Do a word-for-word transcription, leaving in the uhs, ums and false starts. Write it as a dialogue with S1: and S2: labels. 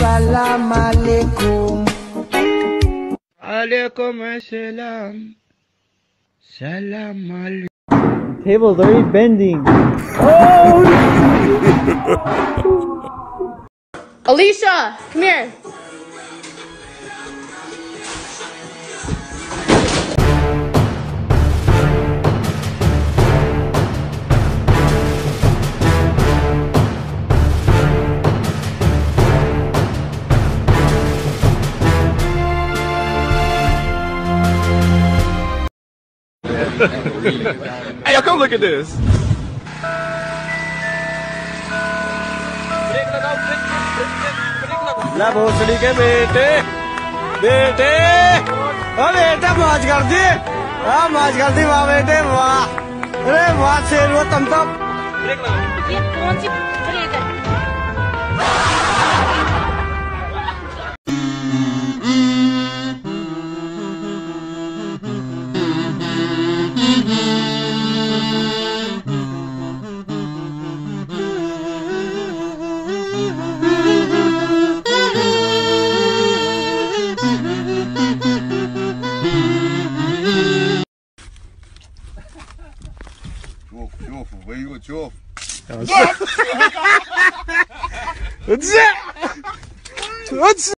S1: Salam alaikum.
S2: Alaikum assalam. Salam alaikum.
S3: Table's already bending.
S4: Alicia, come here.
S5: Hey, y'all come look at this.
S3: ला भोसड़ी के बेटे बेटे ओ बेटा मौज कर दी हाँ मौज कर दी वाह बेटे वाह अरे वाह शेर वो तुम तो
S4: ये कौन सी ब्रेक है?
S5: Jof, where you go, Jof?
S3: That's it. That's it.